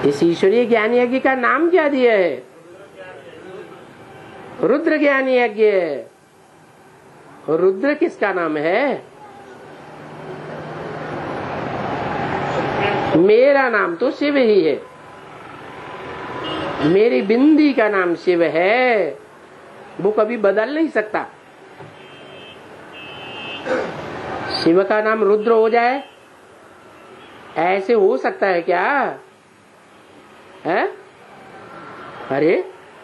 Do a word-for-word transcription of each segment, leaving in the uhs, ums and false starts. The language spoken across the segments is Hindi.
इस ईश्वरीय ज्ञान यज्ञ का नाम क्या दिया है? रुद्र ज्ञान यज्ञ। रुद्र किसका नाम है? मेरा नाम तो शिव ही है, मेरी बिंदी का नाम शिव है, वो कभी बदल नहीं सकता। शिव का नाम रुद्र हो जाए, ऐसे हो सकता है क्या? है? अरे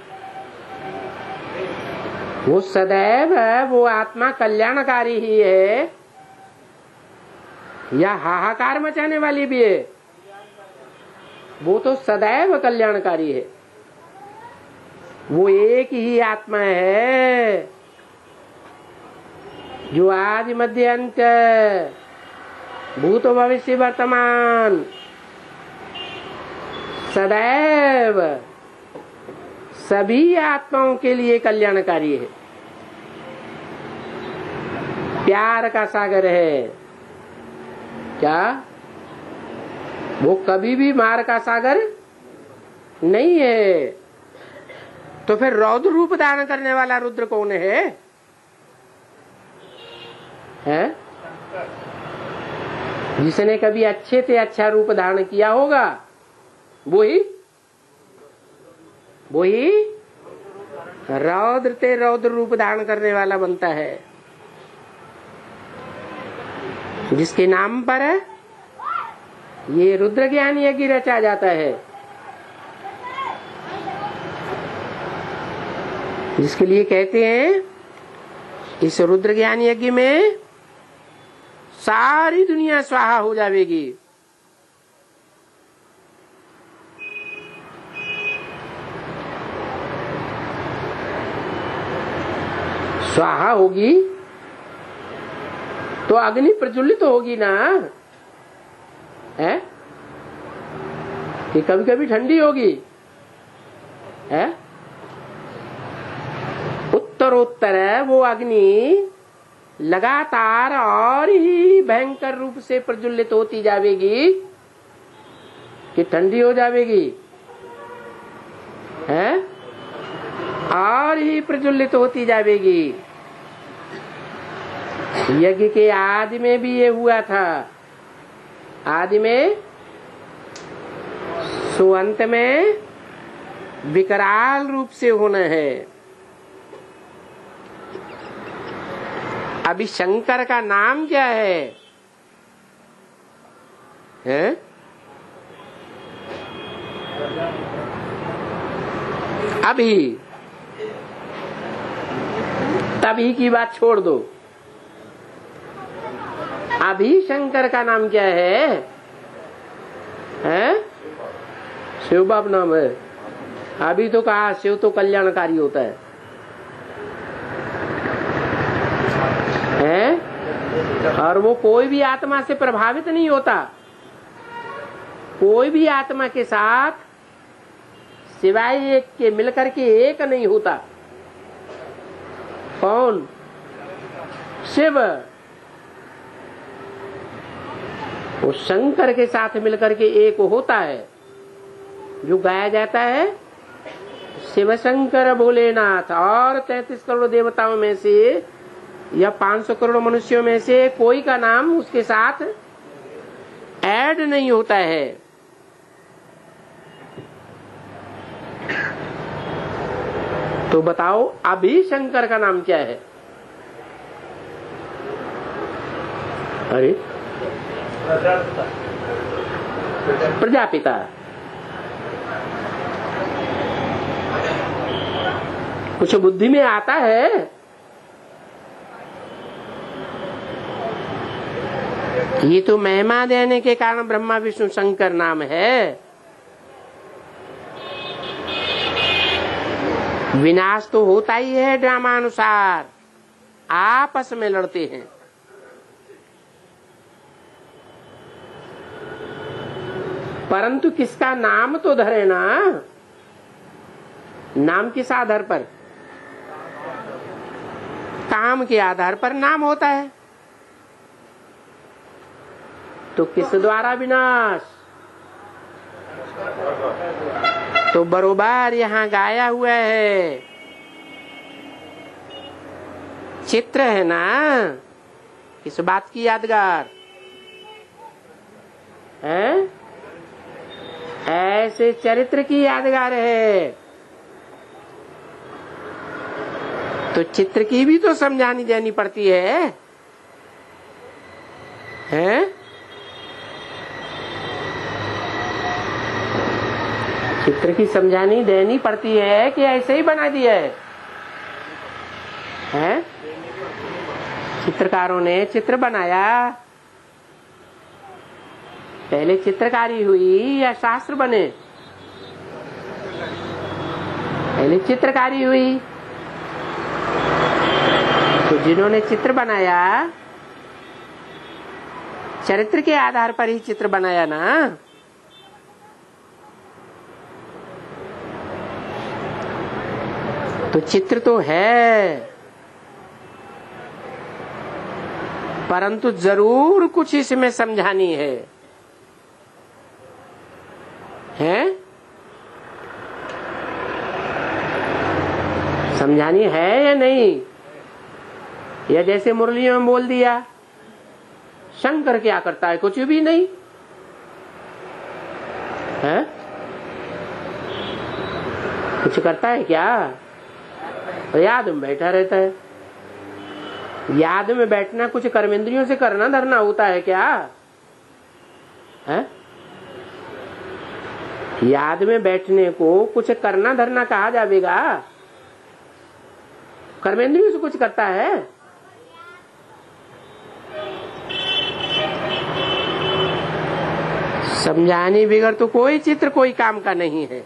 वो सदैव है, वो आत्मा कल्याणकारी ही है या हाहाकार मचाने वाली भी है? वो तो सदैव कल्याणकारी है। वो एक ही आत्मा है जो आदि मध्य अंत, भूत भविष्य वर्तमान सदैव सभी आत्माओं के लिए कल्याणकारी है, प्यार का सागर है। क्या वो कभी भी मार का सागर नहीं है? तो फिर रौद्र रूप धारण करने वाला रुद्र कौन है? है? जिसने कभी अच्छे से अच्छा रूप धारण किया होगा वो ही वो ही रौद्र ते रौद्र रूप धारण करने वाला बनता है। जिसके नाम पर ये रुद्र ज्ञान यज्ञ रचा जाता है, जिसके लिए कहते हैं इस रुद्र ज्ञान यज्ञ में सारी दुनिया स्वाहा हो जाएगी। स्वाहा होगी तो अग्नि प्रज्वलित तो होगी ना, है कि कभी कभी ठंडी होगी, है? उत्तरोत्तर वो अग्नि लगातार और ही भयंकर रूप से प्रज्वलित होती जाएगी कि ठंडी हो जाएगी, है? और ही प्रज्वलित होती जाएगी। यज्ञ के आदि में भी ये हुआ था, आदि में सुअंत में विकराल रूप से होना है। अभी शंकर का नाम क्या है? हैं? अभी तभी की बात छोड़ दो, अभी शंकर का नाम क्या है? हैं? शिव बाब नाम है। अभी तो कहा शिव तो कल्याणकारी होता है, हैं? और वो कोई भी आत्मा से प्रभावित नहीं होता, कोई भी आत्मा के साथ सिवाय एक के मिलकर के एक नहीं होता। कौन? शिव। वो शंकर के साथ मिलकर के एक होता है, जो गाया जाता है शिव शंकर भोलेनाथ। और तैतीस करोड़ देवताओं में से या पांच सौ करोड़ मनुष्यों में से कोई का नाम उसके साथ ऐड नहीं होता है। तो बताओ अभी शंकर का नाम क्या है? अरे प्रजापिता। कुछ बुद्धि में आता है? ये तो महिमा देने के कारण ब्रह्मा विष्णु शंकर नाम है। विनाश तो होता ही है ड्रामा अनुसार, आपस में लड़ते हैं। परंतु किसका नाम तो धरे ना। नाम किस आधार पर? काम के आधार पर नाम होता है। तो किस द्वारा विनाश? तो बरोबर यहाँ गाया हुआ है, चित्र है ना, इस बात की यादगार है, ऐसे चरित्र की यादगार है। तो चित्र की भी तो समझानी देनी पड़ती है, हैं? चित्र की समझानी देनी पड़ती है कि ऐसे ही बना दिया है, हैं? चित्रकारों ने चित्र बनाया, पहले चित्रकारी हुई या शास्त्र बने? पहले चित्रकारी हुई। तो जिन्होंने चित्र बनाया, चरित्र के आधार पर ही चित्र बनाया ना। तो चित्र तो है, परंतु जरूर कुछ इसमें समझानी है, हैं? समझानी है या नहीं? या जैसे मुरलियों में बोल दिया, शंकर क्या करता है? कुछ भी नहीं है। कुछ करता है क्या? तो याद में बैठा रहता है। याद में बैठना कुछ कर्मेंद्रियों से करना धरना होता है क्या? है? याद में बैठने को कुछ करना धरना कहा जाएगा? कर्मेंद्रियों से कुछ करता है? समझाने बिगड़ तो कोई चित्र कोई काम का नहीं है।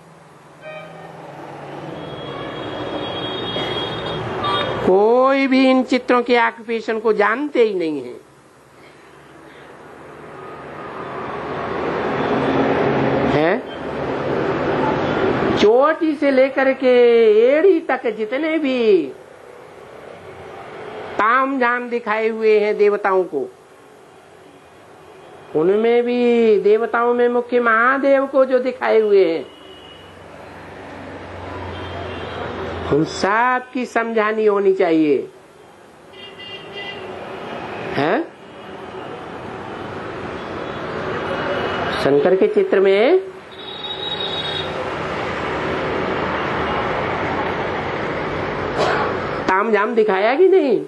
कोई भी इन चित्रों के ऑक्यूपेशन को जानते ही नहीं है, है? चोटी से लेकर के एड़ी तक जितने भी ताम झाम दिखाए हुए हैं देवताओं को, उनमें भी देवताओं में मुख्य महादेव को जो दिखाए हुए हैं, उन सब की समझानी होनी चाहिए, है? शंकर के चित्र में ताम झाम दिखाया कि नहीं?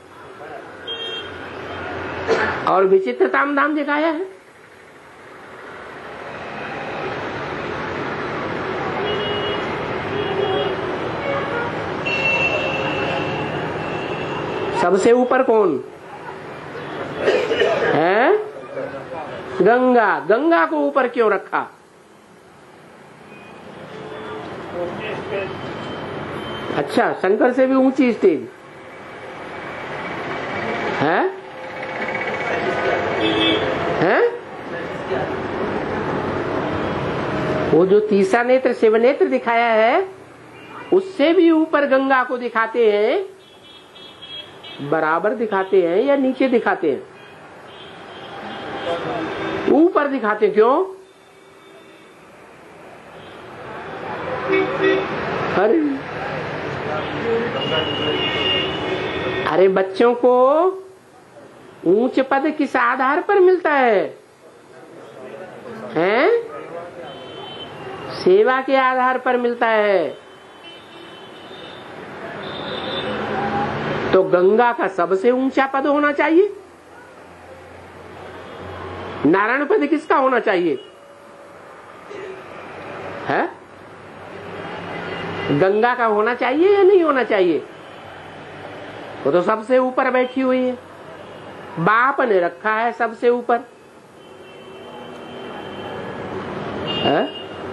और विचित्र ताम धाम दिखाया है। सबसे ऊपर कौन है? गंगा। गंगा को ऊपर क्यों रखा? अच्छा, शंकर से भी ऊंची स्टेज है, है? वो जो तीसरा नेत्र शिव नेत्र दिखाया है, उससे भी ऊपर गंगा को दिखाते हैं। बराबर दिखाते हैं या नीचे दिखाते हैं? ऊपर दिखाते हैं। क्यों? अरे अरे बच्चों को ऊंच पद किस आधार पर मिलता है? हैं? सेवा के आधार पर मिलता है। तो गंगा का सबसे ऊंचा पद होना चाहिए। नारायण पद किसका होना चाहिए? है? गंगा का होना चाहिए या नहीं होना चाहिए? वो तो सबसे ऊपर बैठी हुई है, बाप ने रखा है सबसे ऊपर, है?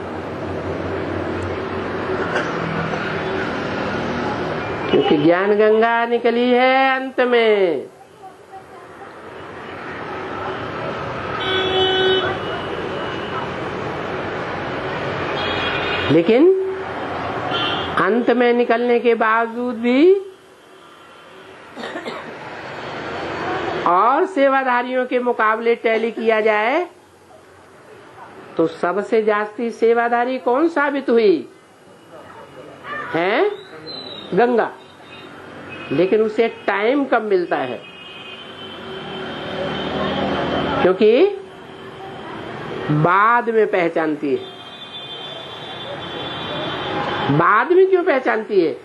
क्योंकि ज्ञान गंगा निकली है अंत में। लेकिन अंत में निकलने के बावजूद भी और सेवाधारियों के मुकाबले टैली किया जाए तो सबसे जास्ती सेवादारी कौन साबित हुई है? गंगा। लेकिन उसे टाइम कब मिलता है? क्योंकि बाद में पहचानती है। बाद में क्यों पहचानती है?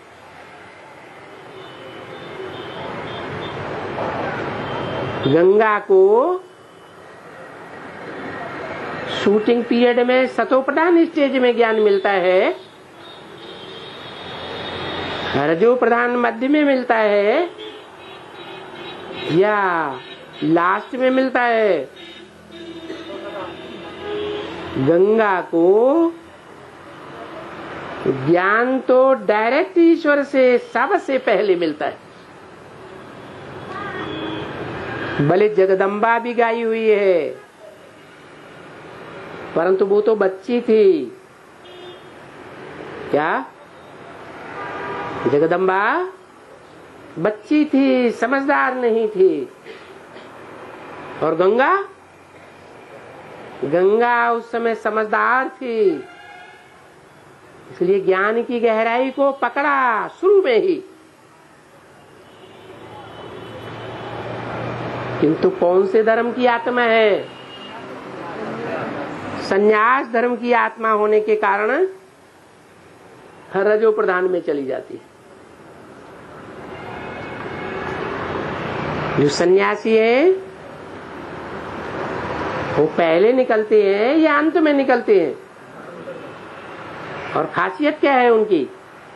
गंगा को शूटिंग पीरियड में सतोप्रधान स्टेज में ज्ञान मिलता है, रजो प्रधान मध्य में मिलता है या लास्ट में मिलता है? गंगा को ज्ञान तो डायरेक्ट ईश्वर से सबसे पहले मिलता है। भले जगदम्बा भी गाई हुई है, परंतु वो तो बच्ची थी। क्या? जगदम्बा बच्ची थी, समझदार नहीं थी। और गंगा गंगा उस समय समझदार थी, इसलिए ज्ञान की गहराई को पकड़ा शुरू में ही। किंतु कौन से धर्म की आत्मा है? संन्यास धर्म की आत्मा होने के कारण रजो प्रधान में चली जाती है। जो सन्यासी है वो पहले निकलते हैं या अंत में निकलते हैं? और खासियत क्या है उनकी?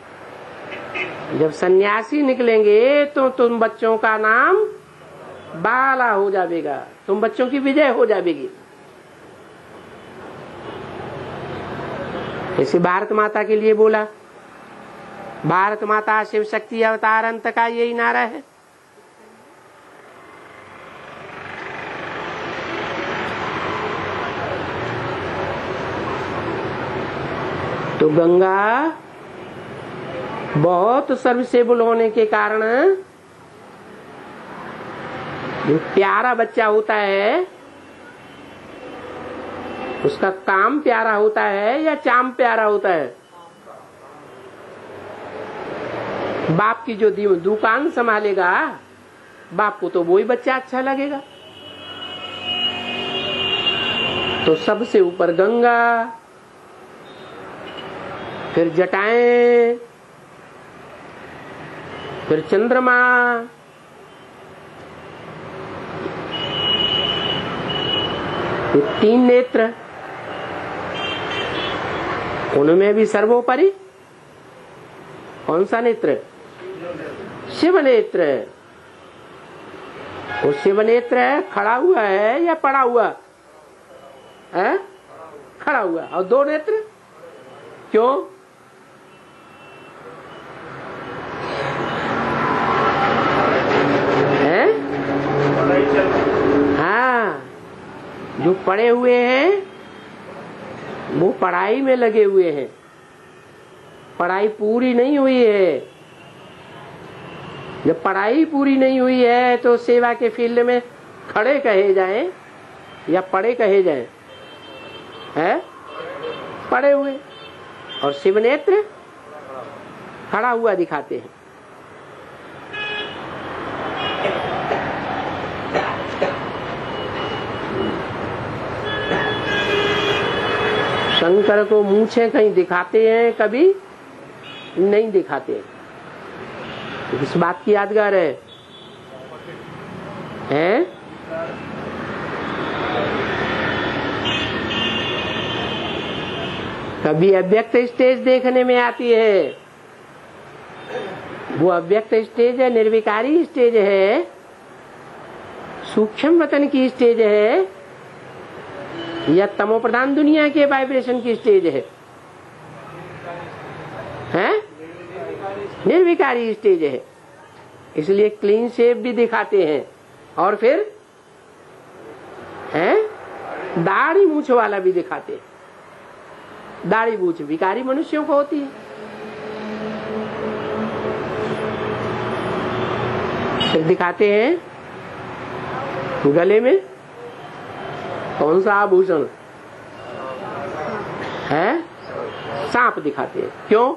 जब सन्यासी निकलेंगे तो तुम बच्चों का नाम बाला हो जाएगा, तुम बच्चों की विजय हो जाएगी। ऐसे भारत माता के लिए बोला, भारत माता शिव शक्ति अवतार अंत का यही नारा है। तो गंगा बहुत सर्विसेबल होने के कारण जो प्यारा बच्चा होता है उसका काम प्यारा होता है या चाम प्यारा होता है? बाप की जो दुकान संभालेगा, बाप को तो वही बच्चा अच्छा लगेगा। तो सबसे ऊपर गंगा, फिर जटाएं, फिर चंद्रमा, फिर तीन नेत्र, उनमें भी सर्वोपरि कौन सा नेत्र? शिव नेत्र। वो शिव नेत्र खड़ा हुआ है या पड़ा हुआ है? खड़ा हुआ। और दो नेत्र क्यों? है? हाँ, जो पड़े हुए हैं वो पढ़ाई में लगे हुए हैं, पढ़ाई पूरी नहीं हुई है। जब पढ़ाई पूरी नहीं हुई है तो सेवा के फील्ड में खड़े कहे जाएं या पड़े कहे जाएं? है? पड़े हुए। और शिव नेत्र खड़ा हुआ दिखाते हैं। शंकर को मूछें कहीं दिखाते हैं, कभी नहीं दिखाते। किस बात की यादगार है? हैं? कभी अव्यक्त स्टेज देखने में आती है, वो अव्यक्त स्टेज है, निर्विकारी स्टेज है, सूक्ष्म वतन की स्टेज है या तमो प्रधान दुनिया के वाइब्रेशन की स्टेज है? हैं? निर्विकारी स्टेज है, इसलिए क्लीन शेप भी दिखाते हैं। और फिर हैं? दाढ़ी मूछ वाला भी दिखाते हैं। दाढ़ी मूछ विकारी मनुष्यों को होती है। फिर दिखाते हैं गले में कौन सा आभूषण? है सांप दिखाते हैं। क्यों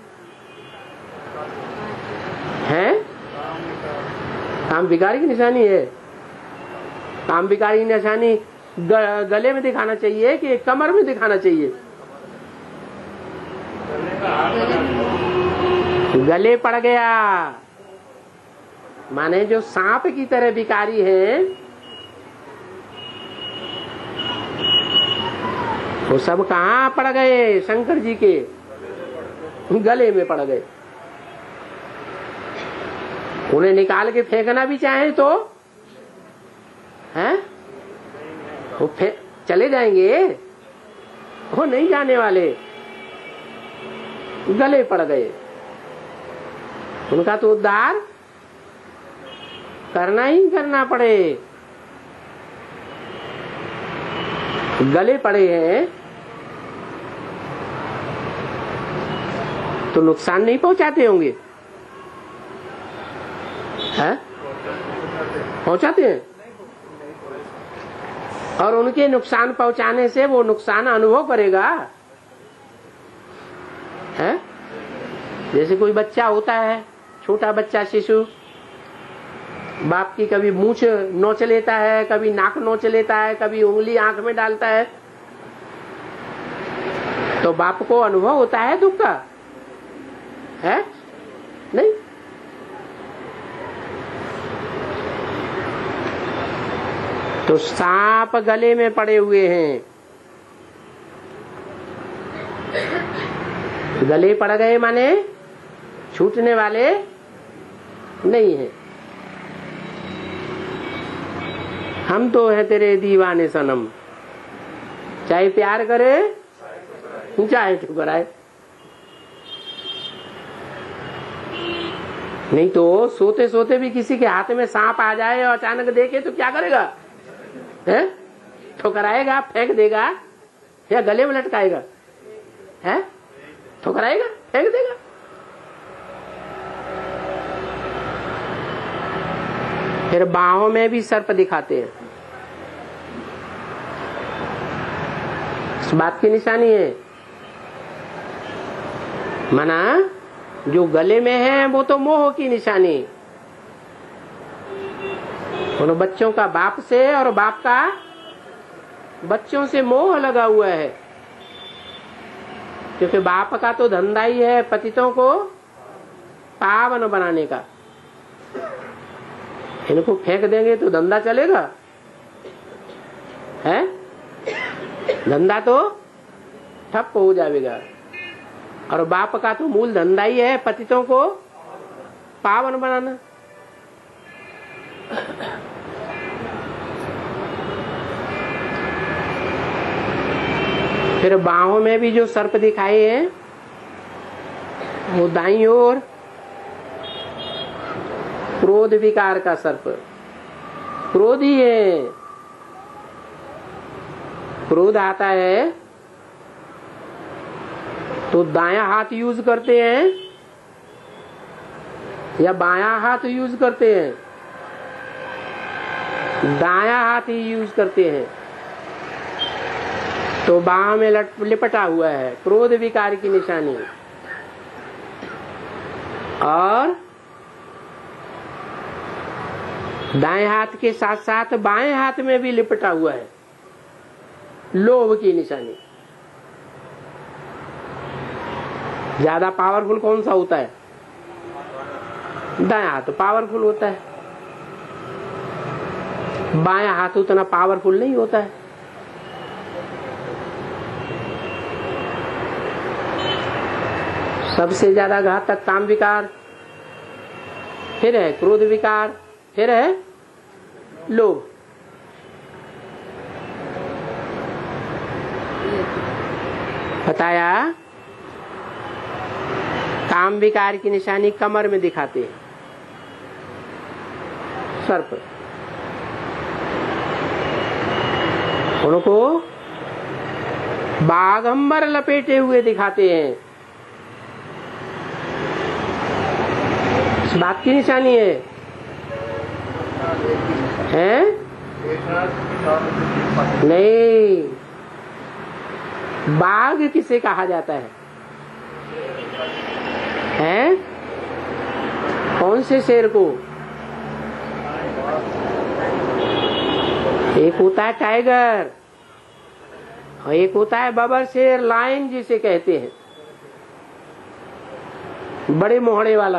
है? काम विकारी की निशानी है। काम विकारी की निशानी गले में दिखाना चाहिए कि कमर में दिखाना चाहिए? गले पड़ गया। माने जो सांप की तरह विकारी है वो सब कहाँ पड़ गए? शंकर जी के गले में पड़ गए। उन्हें निकाल के फेंकना भी चाहे तो हैं वो फे चले जाएंगे, वो नहीं जाने वाले, गले पड़ गए। उनका तो उद्धार करना ही करना पड़े। गले पड़े हैं तो नुकसान नहीं पहुंचाते होंगे? है पहुंचाते हैं। और उनके नुकसान पहुंचाने से वो नुकसान अनुभव करेगा। है जैसे कोई बच्चा होता है, छोटा बच्चा शिशु, बाप की कभी मूंछ नोच लेता है, कभी नाक नोच लेता है, कभी उंगली आंख में डालता है, तो बाप को अनुभव होता है दुख का? है नहीं। तो सांप गले में पड़े हुए हैं, गले पड़ गए माने छूटने वाले नहीं है। हम तो है तेरे दीवाने सनम, चाहे प्यार करे चाहे ठुकराए। नहीं तो सोते सोते भी किसी के हाथ में सांप आ जाए और अचानक देखे तो क्या करेगा? है ठुकराएगा, फेंक देगा या गले में लटकाएगा? है ठुकराएगा, फेंक देगा। फिर बाहों में भी सर्प दिखाते हैं। इस बात की निशानी है, माना जो गले में है वो तो मोह की निशानी। उन बच्चों का बाप से और बाप का बच्चों से मोह लगा हुआ है, क्योंकि बाप का तो धंधा ही है पतितों को पावन बनाने का। इनको फेंक देंगे तो धंधा चलेगा? है धंधा तो ठप हो जाएगा। और बाप का तो मूल धंधा ही है पतितों को पावन बनाना। फिर बाहों में भी जो सर्प दिखाए हैं वो दाईं ओर क्रोध विकार का सर्प, क्रोधी है। क्रोध आता है तो दायां हाथ यूज करते हैं या बायां हाथ यूज करते हैं? दायां हाथ ही यूज करते हैं। तो बाह में लिपटा हुआ है क्रोध विकार की निशानी। और दाएं हाथ के साथ साथ बाएं हाथ में भी लिपटा हुआ है लोभ की निशानी। ज्यादा पावरफुल कौन सा होता है? दायां हाथ पावरफुल होता है, बायां हाथ उतना पावरफुल नहीं होता है। सबसे ज्यादा घातक काम विकार, फिर है क्रोध विकार, फिर है लोभ। बताया काम विकार की निशानी कमर में दिखाते हैं सर्प। उनको बागंबर लपेटे हुए दिखाते हैं। इस बात की निशानी है, है? नहीं, बाघ किसे कहा जाता है? हैं? कौन से शेर को? एक होता है टाइगर और एक होता है बबर शेर, लायन जिसे कहते हैं, बड़े मोहड़े वाला।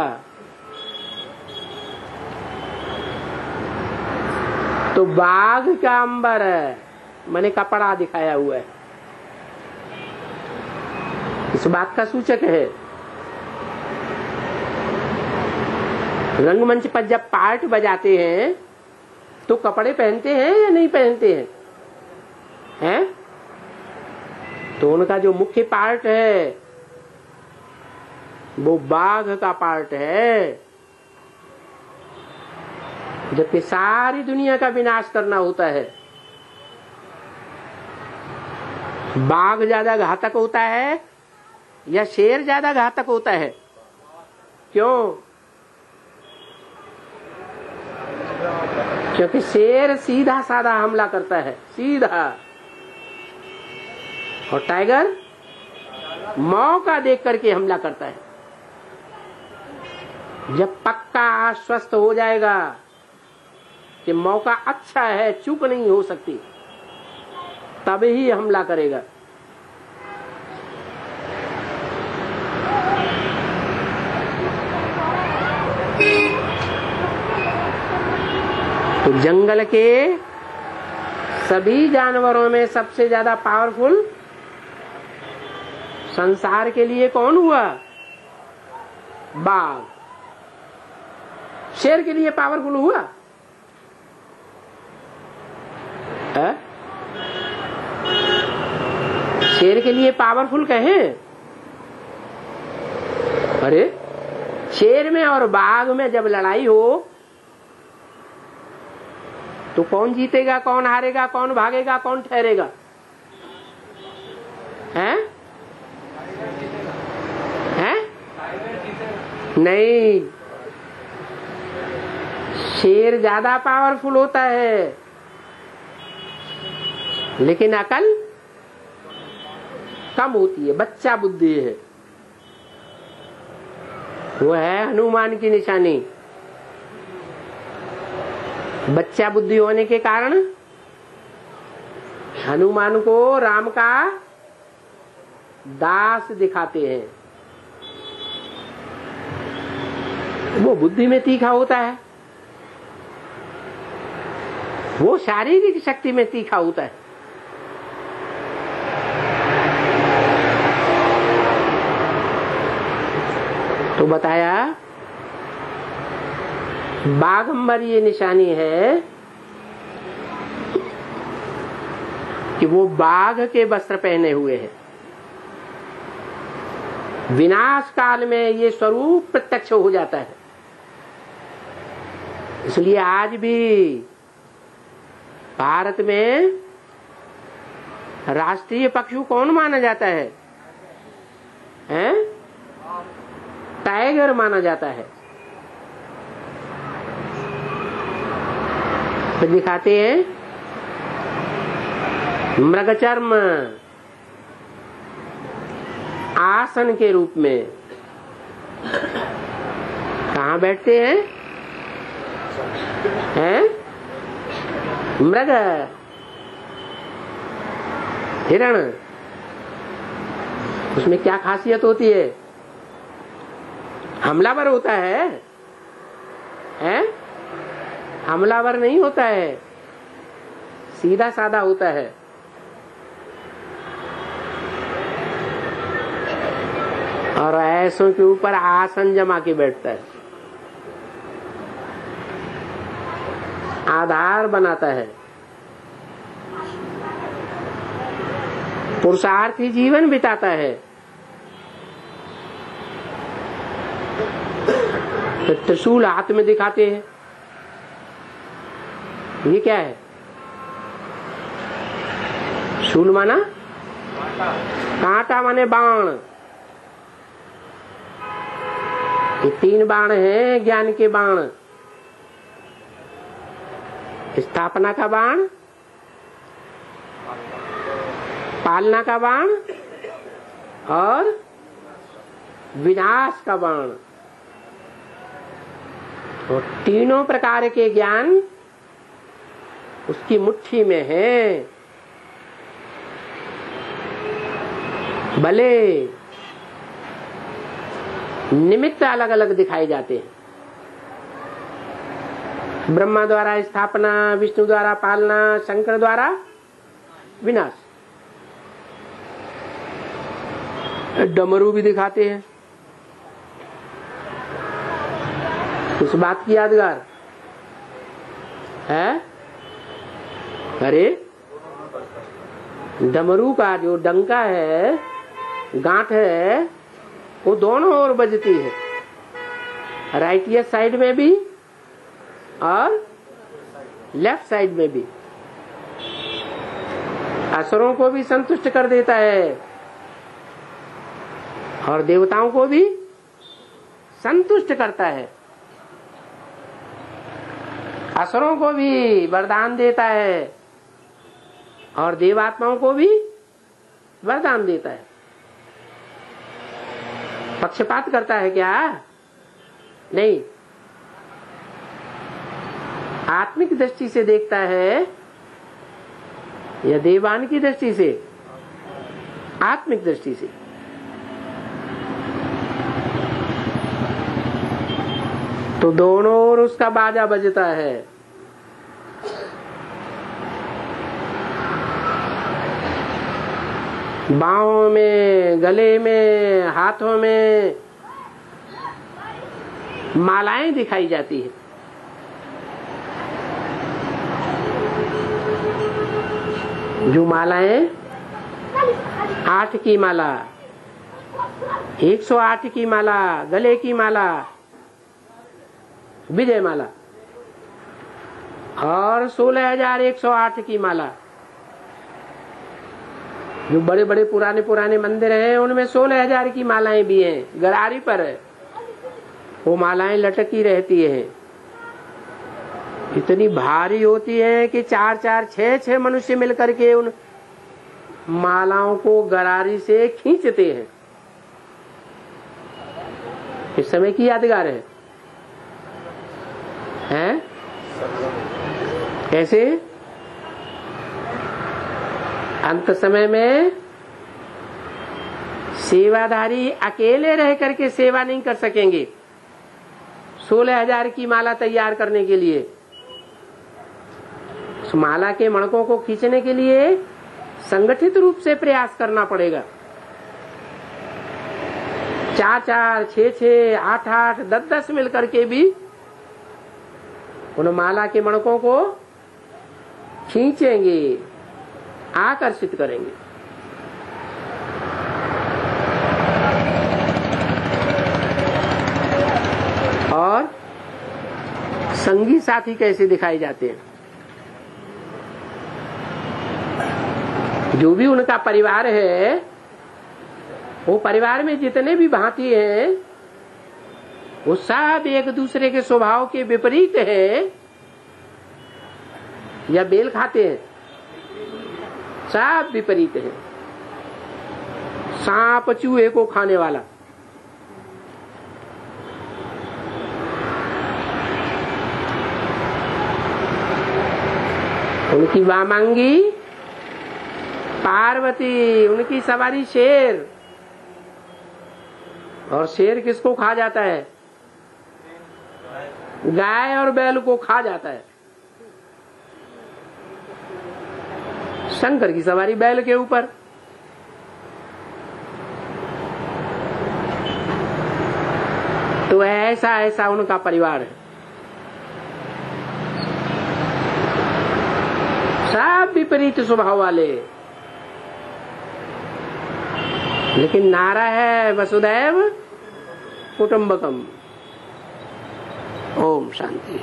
तो बाघ का अंबर है, मैंने कपड़ा दिखाया हुआ है, इस बात का सूचक है। रंगमंच पर जब पार्ट बजाते हैं तो कपड़े पहनते हैं या नहीं पहनते हैं? हैं? तो उनका जो मुख्य पार्ट है वो बाघ का पार्ट है। जबकि सारी दुनिया का विनाश करना होता है, बाघ ज्यादा घातक होता है या शेर ज्यादा घातक होता है? क्यों? क्योंकि शेर सीधा साधा हमला करता है, सीधा, और टाइगर मौका देख करके हमला करता है। जब पक्का आश्वस्त हो जाएगा कि मौका अच्छा है, चूक नहीं हो सकती, तभी ही हमला करेगा। तो जंगल के सभी जानवरों में सबसे ज्यादा पावरफुल संसार के लिए कौन हुआ? बाघ। शेर के लिए पावरफुल हुआ? है? शेर के लिए पावरफुल कहें? अरे शेर में और बाघ में जब लड़ाई हो तो कौन जीतेगा, कौन हारेगा, कौन भागेगा, कौन ठहरेगा? हैं? हैं? नहीं, शेर ज्यादा पावरफुल होता है, लेकिन अकल कम होती है, बच्चा बुद्धि है। वो है हनुमान की निशानी। बच्चा बुद्धि होने के कारण हनुमान को राम का दास दिखाते हैं। वो बुद्धि में तीखा होता है, वो शारीरिक शक्ति में तीखा होता है। तो बताया बाघंबर ये निशानी है कि वो बाघ के वस्त्र पहने हुए हैं। विनाश काल में ये स्वरूप प्रत्यक्ष हो जाता है। इसलिए आज भी भारत में राष्ट्रीय पशु कौन माना जाता है? हैं? टाइगर माना जाता है। तो दिखाते हैं मृगचर्म आसन के रूप में। कहाँ बैठते हैं? हैं? मृग, हिरण। उसमें क्या खासियत होती है? हमलावर होता है, हैं? हमलावर नहीं होता है, सीधा साधा होता है। और ऐसों के ऊपर आसन जमा के बैठता है, आधार बनाता है। पुरुषार्थी जीवन बिताता है। तो त्रिशूल हाथ में दिखाते हैं। ये क्या है? शूल माना कांटा, माने बाण। ये तीन बाण हैं ज्ञान के बाण। स्थापना का बाण, पालना का बाण और विनाश का बाण। और तीनों प्रकार के ज्ञान उसकी मुट्ठी में है। भले निमित्त अलग अलग दिखाए जाते हैं, ब्रह्मा द्वारा स्थापना, विष्णु द्वारा पालना, शंकर द्वारा विनाश। डमरू भी दिखाते हैं, इस बात की यादगार है। अरे डमरू का जो डंका है, गांठ है, वो दोनों ओर बजती है, राइटियर साइड में भी और लेफ्ट साइड में भी। असुरों को भी संतुष्ट कर देता है और देवताओं को भी संतुष्ट करता है। असुरों को भी वरदान देता है और देवात्माओं को भी वरदान देता है। पक्षपात करता है क्या? नहीं, आत्मिक दृष्टि से देखता है या देवान की दृष्टि से? आत्मिक दृष्टि से। तो दोनों ओर उसका बाजा बजता है। बाहों में, गले में, हाथों में मालाएं दिखाई जाती है। जो मालाएं, आठ की माला, एक सौ आठ की माला, गले की माला, विजय माला, और सोलह हजार एक सौ आठ की माला। जो बड़े बड़े पुराने पुराने मंदिर हैं उनमें सोलह हजार की मालाएं भी हैं, गरारी पर है, वो मालाएं लटकी रहती है। इतनी भारी होती है कि चार चार छह छह मनुष्य मिलकर के उन मालाओं को गरारी से खींचते हैं। इस समय की यादगार है, हैं? कैसे? अंत समय में सेवाधारी अकेले रह करके सेवा नहीं कर सकेंगे। सोलह हजार की माला तैयार करने के लिए, उस माला के मणकों को खींचने के लिए संगठित रूप से प्रयास करना पड़ेगा। चार चार, छह छह, आठ आठ, दस दस मिलकर के भी उन माला के मणकों को खींचेंगे, आकर्षित करेंगे। और संगी साथी कैसे दिखाए जाते हैं? जो भी उनका परिवार है, वो परिवार में जितने भी भांति हैं, वो सब एक दूसरे के स्वभाव के विपरीत है या बेल खाते हैं? सब विपरीत है। सांप चूहे को खाने वाला, उनकी वामांगी पार्वती, उनकी सवारी शेर। और शेर किसको खा जाता है? गाय और बैल को खा जाता है। शंकर की सवारी बैल के ऊपर। तो ऐसा ऐसा उनका परिवार है। सब विपरीत स्वभाव वाले, लेकिन नारा है वसुदैव कुटुंबकम। ओम शांति।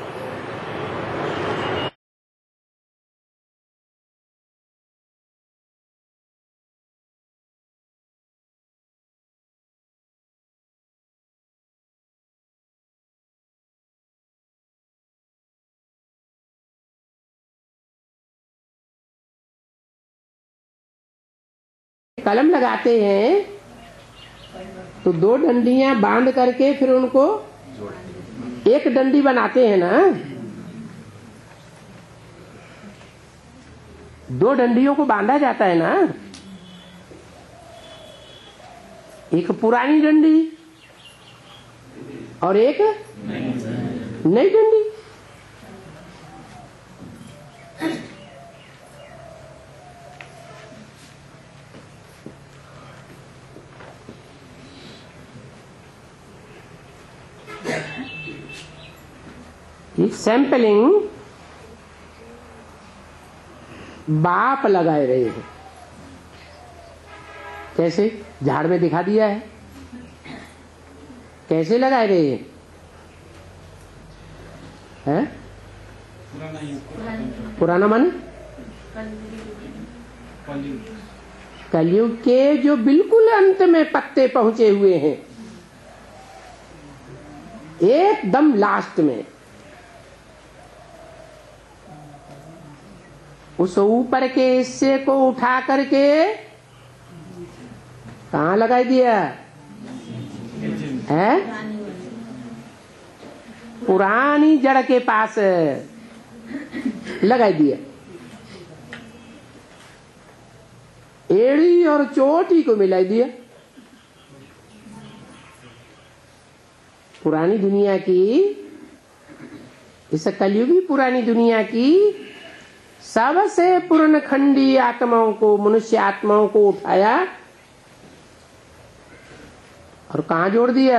कलम लगाते हैं तो दो डंडियां बांध करके फिर उनको एक डंडी बनाते हैं ना। दो डंडियों को बांधा जाता है ना, एक पुरानी डंडी और एक नई डंडी। ये सैंपलिंग बाप लगाए रहे हैं। कैसे? झाड़ में दिखा दिया है। कैसे लगाए रहे हैं? है? पुराना मन कलयुग के जो बिल्कुल अंत में पत्ते पहुंचे हुए हैं, एकदम लास्ट में, उस ऊपर के हिस्से को उठा करके कहाँ लगा दिया है? पुरानी जड़ के पास लगा दिया। एड़ी और चोटी को मिला दिया। पुरानी दुनिया की, इस कलयुगी पुरानी दुनिया की सबसे पूर्णखंडी आत्माओं को, मनुष्य आत्माओं को उठाया और कहाँ जोड़ दिया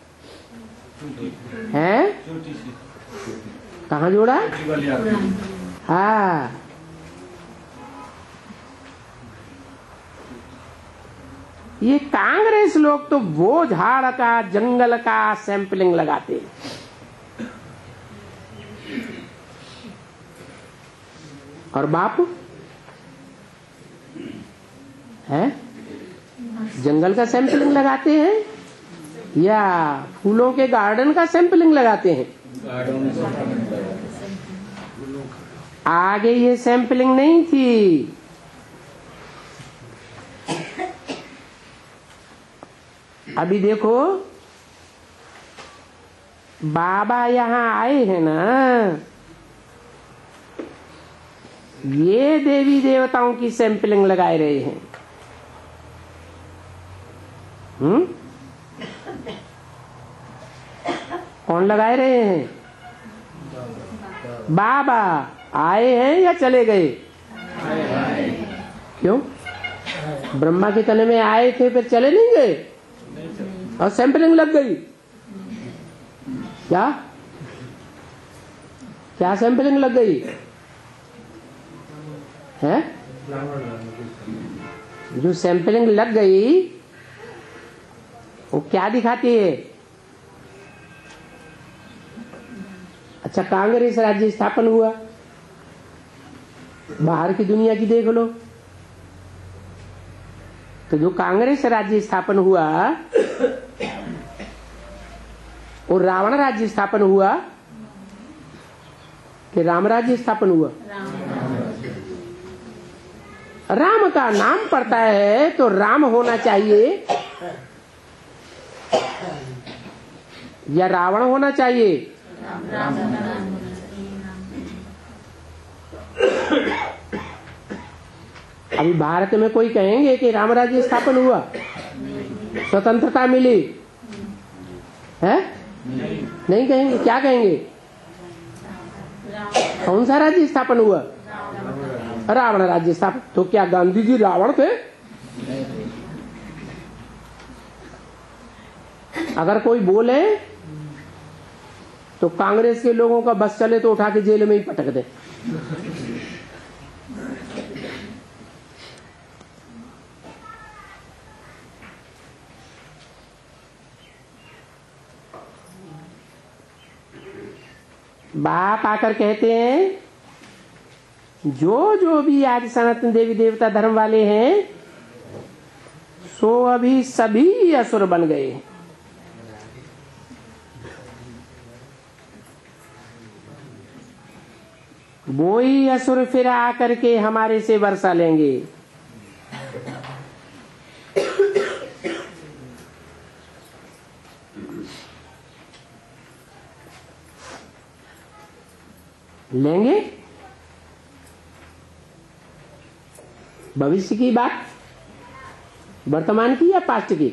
है? कहाँ जोड़ा? हाँ, ये कांग्रेस लोग तो वो झाड़ का, जंगल का सैंपलिंग लगाते हैं। और बाप है जंगल का सैंपलिंग लगाते हैं या फूलों के गार्डन का सैंपलिंग लगाते हैं? आगे ये सैंपलिंग नहीं थी। अभी देखो, बाबा यहाँ आए हैं ना, ये देवी देवताओं की सैंपलिंग लगाए रहे हैं। हम्म कौन लगाए रहे हैं? बाबा आए हैं या चले गए? क्यों? ब्रह्मा के तन में आए थे फिर चले नहीं गए और सैंपलिंग लग गई? क्या क्या सैंपलिंग लग गई है? जो सैंपलिंग लग गई वो क्या दिखाती है? अच्छा, कांग्रेस राज्य स्थापन हुआ, बाहर की दुनिया की देख लो, तो जो कांग्रेस राज्य स्थापन हुआ और रावण राज्य स्थापन हुआ कि राम राज्य स्थापन हुआ? राम का नाम पड़ता है तो राम होना चाहिए या रावण होना चाहिए? अभी भारत में कोई कहेंगे कि राम राज्य स्थापन हुआ, स्वतंत्रता मिली है? नहीं, नहीं कहेंगे। क्या कहेंगे? कौन सा राज्य स्थापन हुआ? रावण राज्य स्थापन। तो क्या गांधी जी रावण थे? अगर कोई बोले तो कांग्रेस के लोगों का बस चले तो उठा के जेल में ही पटक दे। बाप आकर कहते हैं, जो जो भी आज सनातन देवी देवता धर्म वाले हैं सो अभी सभी असुर बन गए। वो ही असुर फिर आकर के हमारे से वर्षा लेंगे। लेंगे? भविष्य की बात, वर्तमान की या पास्ट की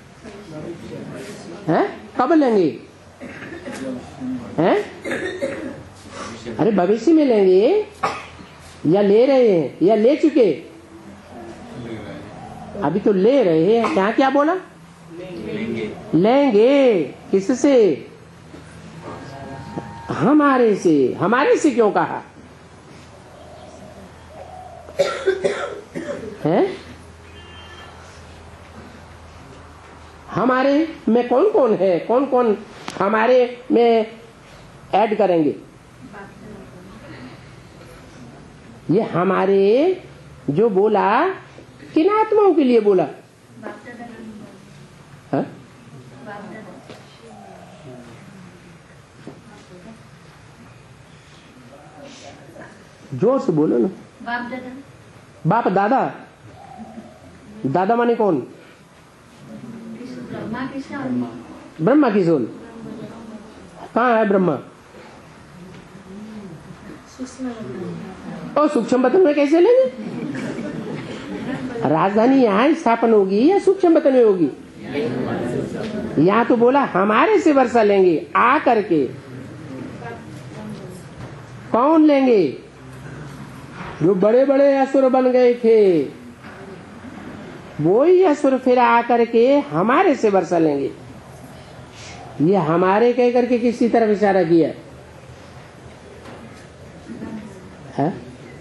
है? कब लेंगे? हैं? अरे भविष्य में लेंगे या ले रहे हैं या ले चुके? अभी तो ले रहे हैं। क्या क्या बोला? लेंगे। लेंगे किससे? हमारे से। हमारे से क्यों कहा है? हमारे में कौन कौन है? कौन कौन हमारे में ऐड करेंगे? ये हमारे जो बोला किन आत्माओं के लिए बोला? हा? जोर से बोलो ना। बाप दादा। बाप दादा? दादा माने कौन? ब्रह्मा की सोल। कहाँ है ब्रह्मा? और सूक्ष्म बतन में कैसे लेंगे? राजधानी यहाँ स्थापन होगी या सूक्ष्म बतन में होगी? यहाँ तो बोला हमारे से वर्षा लेंगे आ करके। कौन लेंगे? जो बड़े बड़े असुर बन गए थे वो ही असुर फिर आकर के हमारे से वर्षा लेंगे। ये हमारे कह करके किसी तरफ इशारा किया है?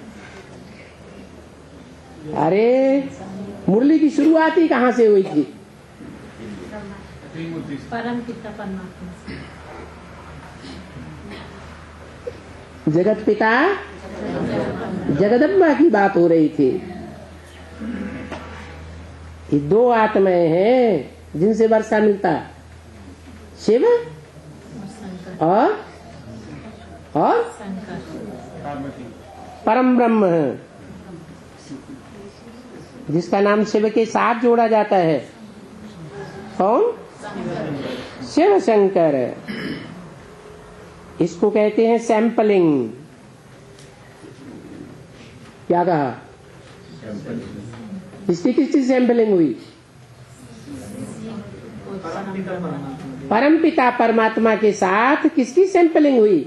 अरे मुरली की शुरुआत ही कहाँ से हुई थी? परम पिता परमात्मा। जगत पिता जगदम्बा की बात हो रही थी। ये दो आत्माएं हैं जिनसे वर्षा मिलता, शिव और और परम ब्रह्म है, जिसका नाम शिव के साथ जोड़ा जाता है। कौन? शिव शंकर। इसको कहते हैं सैंपलिंग। क्या कहा? इसकी किसकी सैंपलिंग हुई? परमपिता परमात्मा के साथ किसकी सैंपलिंग हुई?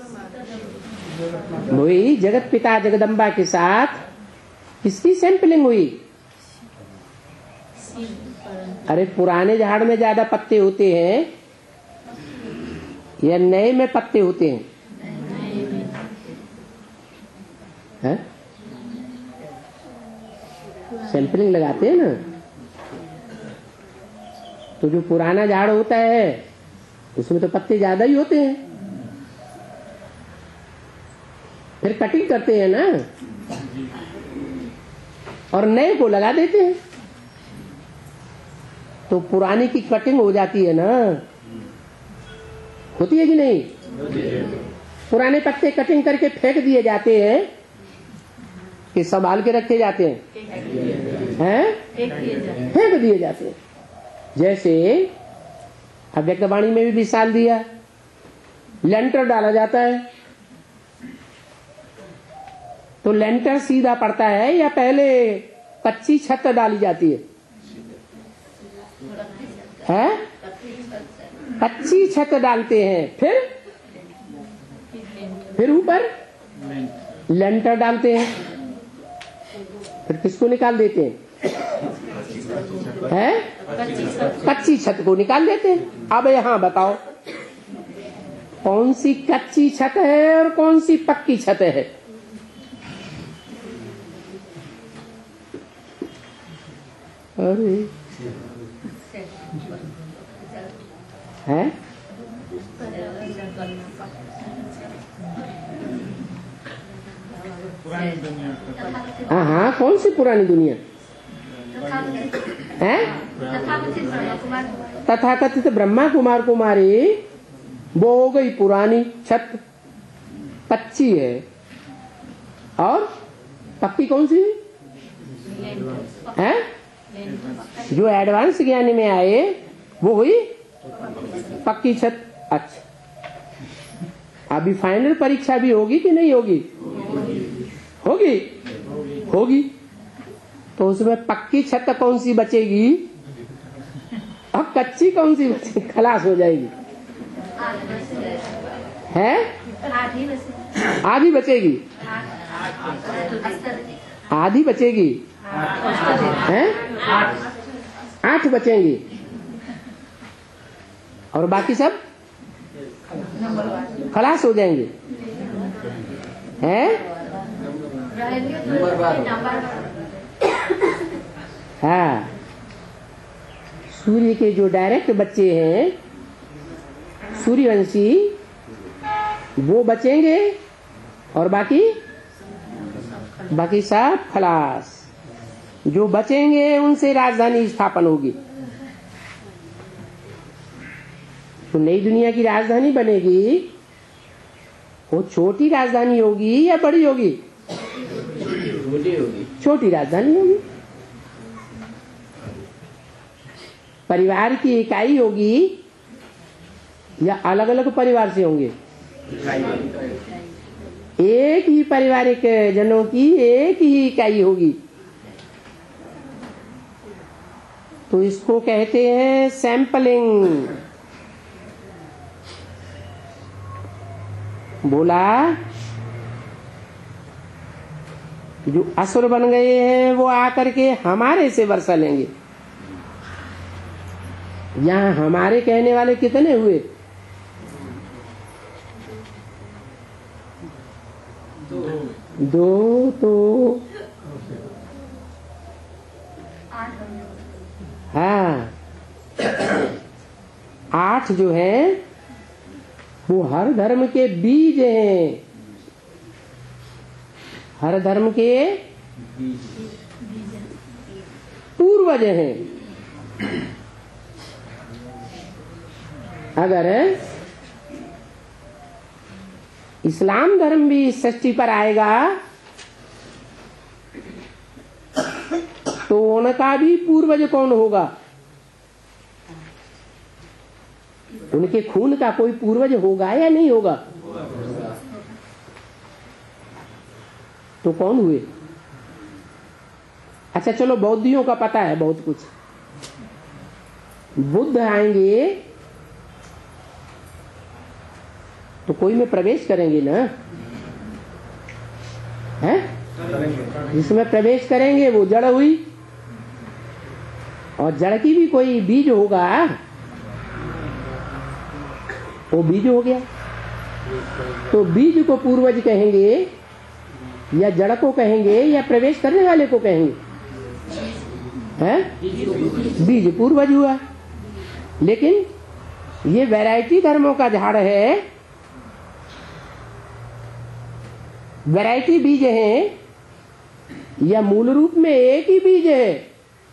हुई जगत पिता जगदम्बा के साथ किसकी सैंपलिंग हुई? अरे पुराने झाड़ में ज्यादा पत्ते होते हैं या नए में पत्ते होते हैं? है? सैंपलिंग लगाते हैं ना, तो जो पुराना झाड़ होता है उसमें तो पत्ते ज्यादा ही होते हैं, फिर कटिंग करते हैं ना और नए को लगा देते हैं, तो पुराने की कटिंग हो जाती है ना। होती है कि नहीं? पुराने पत्ते कटिंग करके फेंक दिए जाते हैं कि संभाल के रखे जाते हैं? हैं? फेंक दिए जाते हैं। जैसे अव्यक्तवाणी में भी मिसाल दिया, लेंटर डाला जाता है तो लेंटर सीधा पड़ता है या पहले कच्ची छत डाली जाती है? है? कच्ची छत डालते हैं, फिर फिर ऊपर लेंटर डालते हैं, फिर किसको निकाल देते हैं? है? कच्ची छत को निकाल देते हैं। अब यहाँ बताओ कौन सी कच्ची छत है और कौन सी पक्की छत है? अरे है? हाँ हाँ, कौन सी पुरानी दुनिया है? तथाकथित ब्रह्मा कुमार कुमारी वो हो गई पुरानी छत, कच्ची है। और पक्की कौन सी है? जो एडवांस ज्ञान में आए वो हुई पक्की छत। अच्छा अभी फाइनल परीक्षा भी होगी कि नहीं होगी? होगी होगी। तो उसमें पक्की छत कौन सी बचेगी और कच्ची कौन सी बचेगी? खलास हो जाएगी है? आधी बचेगी, आधी बचेगी है, आठ बचेंगी और बाकी सब खलास हो जाएंगे हैं? हाँ, सूर्य के जो डायरेक्ट बच्चे हैं सूर्यवंशी वो बचेंगे और बाकी बाकी सब खलास। जो बचेंगे उनसे राजधानी स्थापन होगी। तो नई दुनिया की राजधानी बनेगी, वो छोटी राजधानी होगी या बड़ी होगी? छोटी होगी। छोटी राजधानी होगी। परिवार की इकाई होगी या अलग अलग परिवार से होंगे? एक ही पारिवारिक जनों की एक ही इकाई होगी। तो इसको कहते हैं सैंपलिंग। बोला जो असुर बन गए हैं वो आकर के हमारे से वर्षा लेंगे। यहाँ हमारे कहने वाले कितने हुए? दो। तो हाँ, आठ जो है वो हर धर्म के बीज हैं, हर धर्म के पूर्वज हैं। अगर इस्लाम धर्म भी सृष्टि पर आएगा तो उनका भी पूर्वज कौन होगा? उनके खून का कोई पूर्वज होगा या नहीं होगा? तो कौन हुए? अच्छा चलो, बौद्धियों का पता है बहुत कुछ। बुद्ध आएंगे तो कोई में प्रवेश करेंगे ना, है? जिसमें प्रवेश करेंगे वो जड़ हुई, और जड़ की भी कोई बीज होगा, वो बीज हो गया। तो बीज को पूर्वज कहेंगे या जड़ को कहेंगे या प्रवेश करने वाले को कहेंगे? हैं? बीज पूर्वज हुआ। लेकिन ये वैरायटी धर्मों का झाड़ है, वैरायटी बीज हैं या मूल रूप में एक ही बीज है?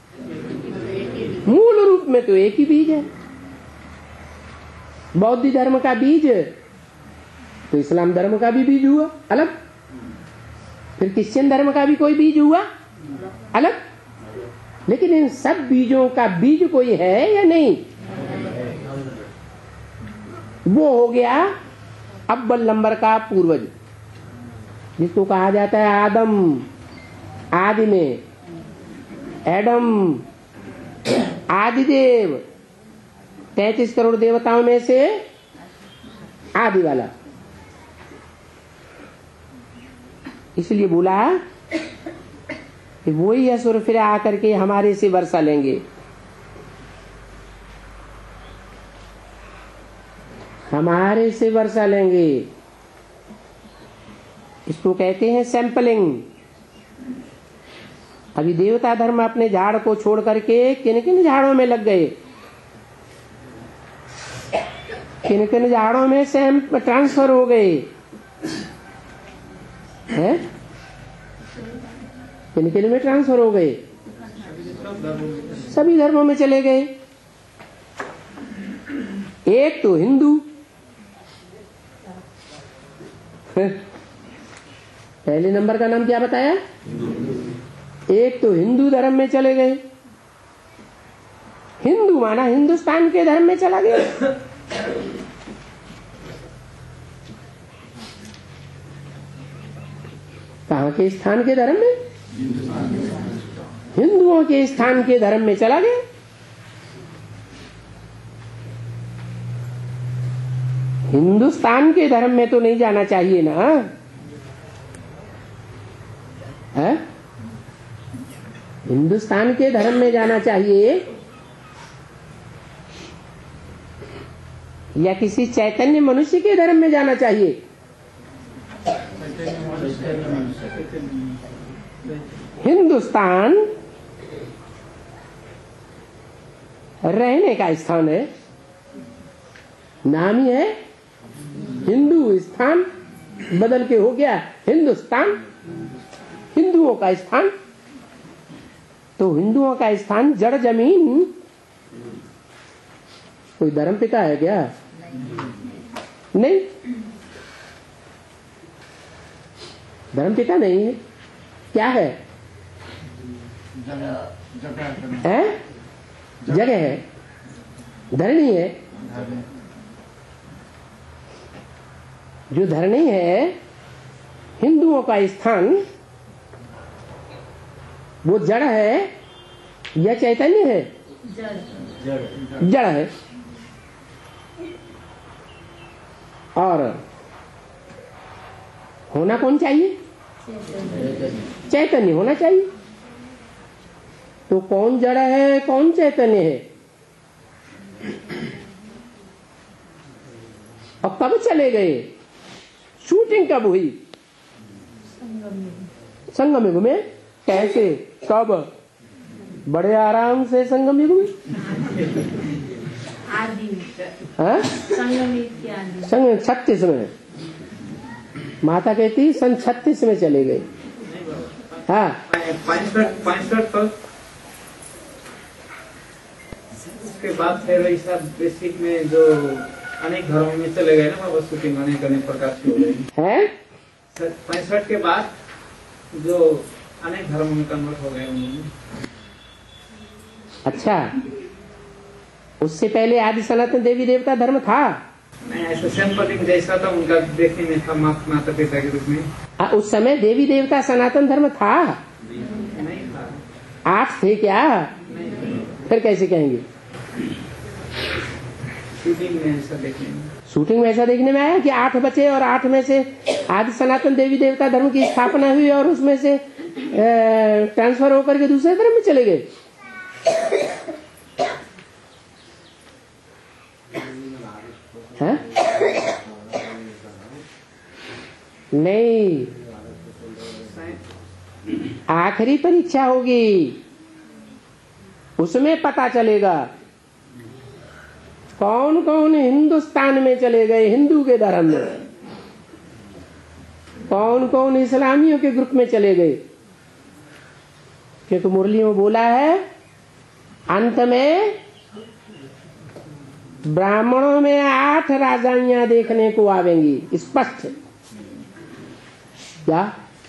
मूल रूप में तो एक ही बीज है। बौद्ध धर्म का बीज तो इस्लाम धर्म का भी बीज हुआ अलग, फिर क्रिश्चियन धर्म का भी कोई बीज हुआ अलग। लेकिन इन सब बीजों का बीज कोई है या नहीं? वो हो गया अव्वल नंबर का पूर्वज, जिसको कहा जाता है आदम। आदि में एडम, आदिदेव, तैतीस करोड़ देवताओं में से आदि वाला। इसलिए बोला कि वही असुर फिर आकर के हमारे से वर्षा लेंगे। हमारे से वर्षा लेंगे। इसको कहते हैं सैंपलिंग। अभी देवता धर्म अपने झाड़ को छोड़ करके किन किन झाड़ों में लग गए? किन किन झाड़ों में सैंप ट्रांसफर हो गए हैं? किन किन में ट्रांसफर हो गए? सभी धर्मों में चले गए। एक तो हिंदू, पहले नंबर का नाम क्या बताया? एक तो हिंदू धर्म में चले गए। हिंदू माना हिंदुस्तान के धर्म में चला गया। के स्थान के धर्म में, हिंदुओं के स्थान के धर्म में चला गया। हिंदुस्तान के धर्म में तो नहीं जाना चाहिए ना, है? हिंदुस्तान के धर्म में जाना चाहिए या किसी चैतन्य मनुष्य के धर्म में जाना चाहिए? हिंदुस्तान रहने का स्थान है, नाम ही है हिंदू। स्थान बदल के हो गया हिंदुस्तान, हिंदुओं का स्थान। तो हिंदुओं का स्थान जड़ जमीन कोई धर्म पिता है क्या? नहीं, धर्म पिता नहीं है। क्या है? है? जगह है, धरणी है। जो धरणी है, हिंदुओं का स्थान, वो जड़ है या चैतन्य है? जड़ है। और होना कौन चाहिए? चैतन्य होना चाहिए। तो कौन जड़ है, कौन चैतन्य है? और कब चले गए? शूटिंग कब हुई? संगम युग में। कैसे, कब? बड़े आराम से संगम युग में। संग छत्तीस में, माता कहती सन छत्तीस में चले गए। हाँ, उसके बाद फिर ऐसा बेसिक में जो अनेक धर्मों में चले गए ना, वो शूटिंग अनेक अनेक प्रकार की हो गई है। पैंसठ के बाद जो अनेक धर्मों में कन्वर्ट हो गए उन्होंने। अच्छा, उससे पहले आदि सनातन देवी देवता धर्म था? नहीं, ऐसा सिंपलिंग जैसा था उनका देखने में था, माता पिता के रूप में। आ, उस समय देवी देवता सनातन धर्म था? नहीं था। आठ थे क्या? नहीं। फिर कैसे कहेंगे? शूटिंग में ऐसा देखने में शूटिंग में ऐसा देखने में आया कि आठ बचे और आठ में से आदि सनातन देवी देवता धर्म की स्थापना हुई और उसमें से ट्रांसफर होकर के दूसरे धर्म में चले गए। है? नहीं, आखिरी परीक्षा होगी, उसमें पता चलेगा कौन कौन हिंदुस्तान में चले गए हिंदू के धर्म में, कौन कौन इस्लामियों के ग्रुप में चले गए। क्योंकि मुरली में बोला है अंत में ब्राह्मणों में आठ राजाइयां देखने को आवेंगी। स्पष्ट क्या?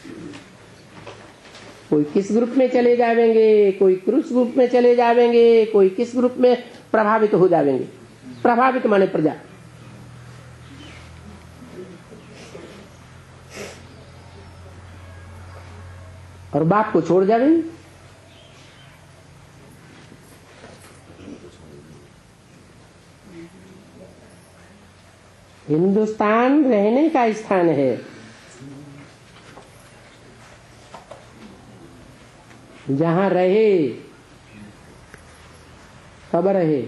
कोई किस ग्रुप में चले जावेंगे, कोई किस ग्रुप में चले जावेंगे, कोई किस ग्रुप में प्रभावित हो जावेंगे। प्रभावित माने प्रजा। और बाप को छोड़ जावेंगे। हिंदुस्तान रहने का स्थान है, जहां रहे, कब रहे।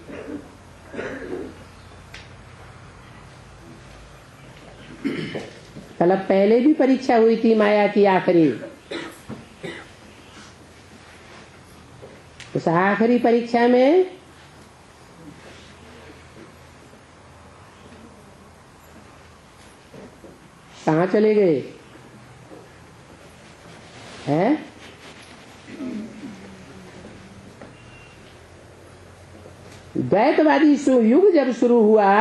कल पहले भी परीक्षा हुई थी माया की आखिरी। उस आखिरी परीक्षा में कहाँ चले गए हैं? द्वैतवादी युग जब शुरू हुआ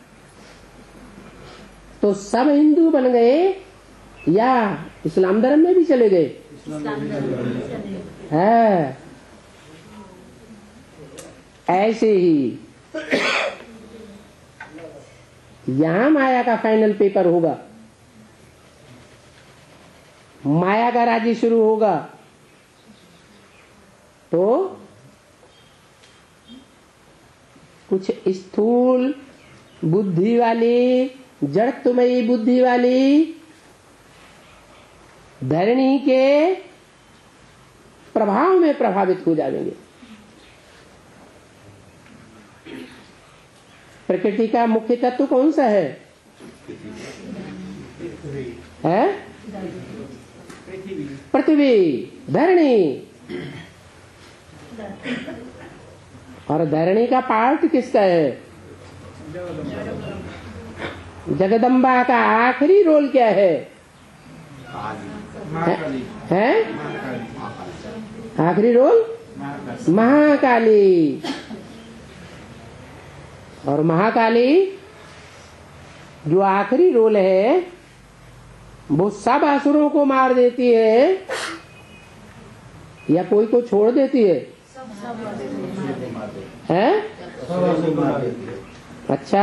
तो सब हिंदू बन गए या इस्लाम धर्म में भी चले गए? है ऐसे ही यहां माया का फाइनल पेपर होगा। माया का राज्य शुरू होगा तो कुछ स्थूल बुद्धि वाली, जड़त्वमयी बुद्धि वाली धरणी के प्रभाव में प्रभावित हो जाएंगे। प्रकृति का मुख्य तत्व कौन सा है? है पृथ्वी, धरणी। और धरणी का पार्ट किसका है? जगदम्बा का आखिरी रोल क्या है? है आखिरी रोल महाकाली। और महाकाली जो आखिरी रोल है वो सब असुरों को मार देती है या कोई को छोड़ देती है? है अच्छा।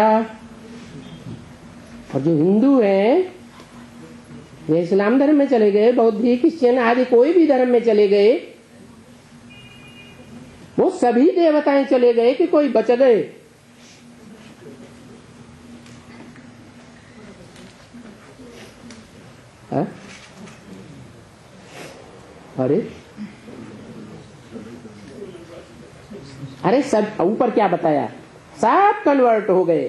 और जो हिंदू हैं, ये इस्लाम धर्म में चले गए, बौद्ध, क्रिश्चियन आदि कोई भी धर्म में चले गए, वो सभी देवताएं चले गए कि कोई बच गए? है? अरे अरे सब ऊपर क्या बताया? सब कन्वर्ट हो गए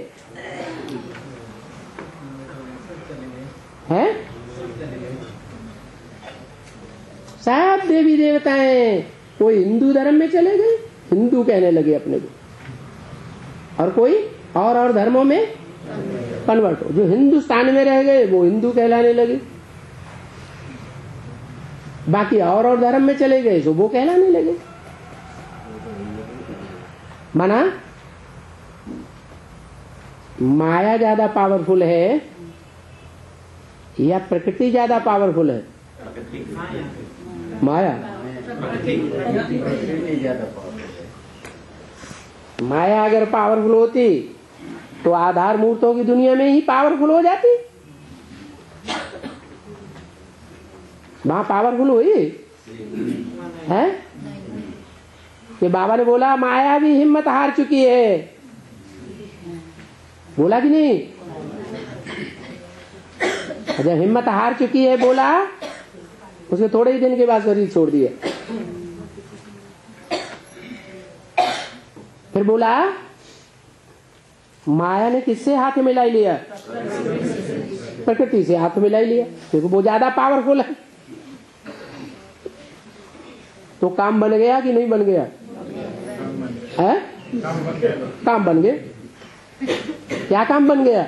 हैं? सब देवी देवताएं कोई हिंदू धर्म में चले गए, हिंदू कहने लगे अपने को, और कोई और और धर्मों में कन्वर्ट हो। जो हिंदुस्तान में रह गए वो हिंदू कहलाने लगे, बाकी और और धर्म में चले गए तो वो कहलाने लगे। माना माया ज्यादा पावरफुल है या प्रकृति ज्यादा पावरफुल है? माया। माया अगर पावरफुल होती तो आधार मूर्तों की दुनिया में ही पावरफुल हो जाती। वहां पावरफुल हुई है कि बाबा ने बोला माया भी हिम्मत हार चुकी है, बोला कि नहीं? जब हिम्मत हार चुकी है बोला, उसके थोड़े ही दिन के बाद शरीर छोड़ दिया। फिर बोला माया ने किससे हाथ मिला लिया? प्रकृति से हाथ मिला लिया, क्योंकि वो ज्यादा पावरफुल है। तो काम बन गया कि नहीं बन गया? है? काम बन गया। क्या काम बन गया?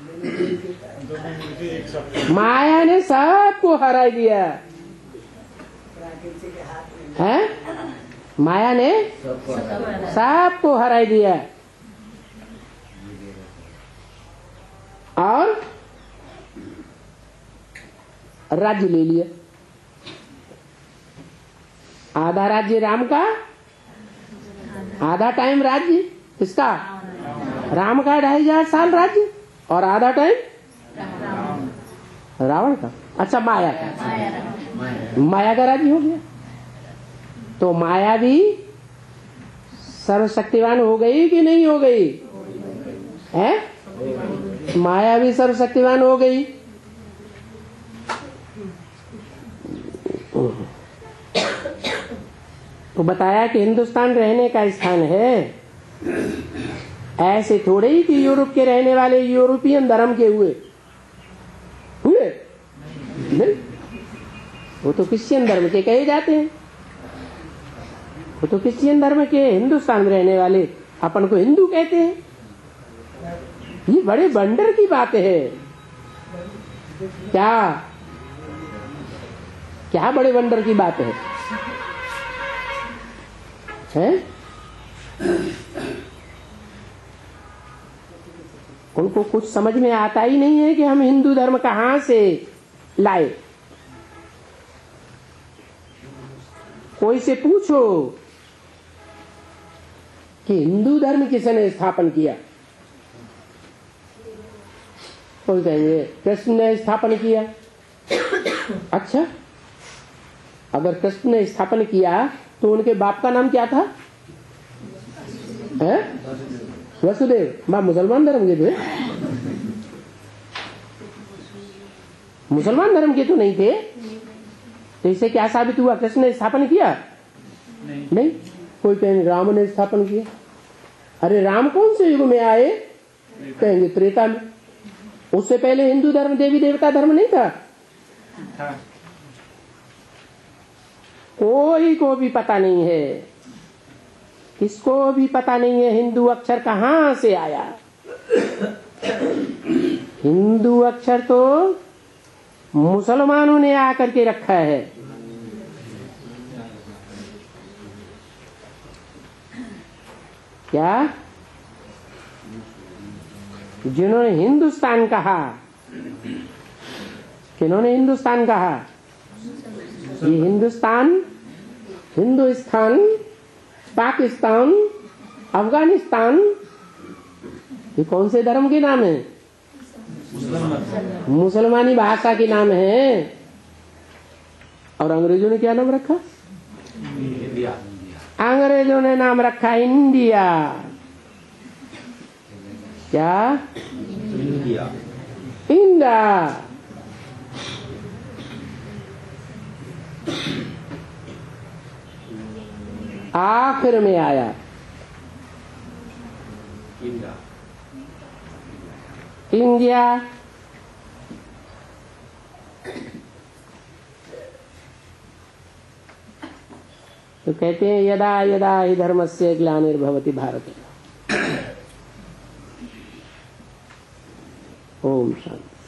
माया ने सबको हरा दिया है। माया ने सबको हरा दिया और राज्य ले लिया। आधा राज्य राम का, आधा टाइम राज्य किसका? राम का ढाई हजार साल राज्य, और आधा टाइम रावण का। अच्छा, माया का, माया का राज्य हो गया। तो माया भी सर्वशक्तिवान हो गई कि नहीं हो गई? है? माया भी सर्वशक्तिवान हो गई। तो बताया कि हिंदुस्तान रहने का स्थान है। ऐसे थोड़े ही कि यूरोप के रहने वाले यूरोपियन धर्म के हुए हुए नहीं, वो तो क्रिश्चियन धर्म के कहे जाते हैं। वो तो क्रिश्चियन धर्म के हिंदुस्तान में रहने वाले अपन को हिंदू कहते हैं। ये बड़े वंडर की बात है। क्या क्या बड़े वंडर की बात है, है? उनको कुछ समझ में आता ही नहीं है कि हम हिंदू धर्म कहां से लाए। कोई से पूछो कि हिंदू धर्म किसने स्थापन किया, कोई कहेंगे कृष्ण ने स्थापन किया। अच्छा, अगर कृष्ण ने स्थापन किया तो उनके बाप का नाम क्या था? है? वसुदेव। बाप मुसलमान धर्म के थे? मुसलमान धर्म के तो नहीं थे। तो इससे क्या साबित हुआ? कृष्ण ने स्थापन किया? नहीं, नहीं। कोई कहेंगे राम ने स्थापन किया। अरे राम कौन से युग में आए? कहेंगे त्रेता में। उससे पहले हिंदू धर्म देवी देवता धर्म नहीं था। कोई को भी पता नहीं है, किसको भी पता नहीं है हिंदू अक्षर कहां से आया। हिंदू अक्षर तो मुसलमानों ने आकर के रखा है। क्या? जिन्होंने हिंदुस्तान कहा, किन्होंने हिंदुस्तान कहा? ये हिंदुस्तान, हिंदुस्तान, पाकिस्तान, अफगानिस्तान, ये कौन से धर्म के नाम है? मुसलमानी भाषा के नाम है। और अंग्रेजों ने क्या नाम रखा? इंडिया। अंग्रेजों ने नाम रखा इंडिया। क्या? इंडिया। इंडिया। आखिर में आया इंडिया। इंडिया तो कहते हैं यदा यदा हि धर्मस्य ग्लानिर्भवति भारत। ओम शांति।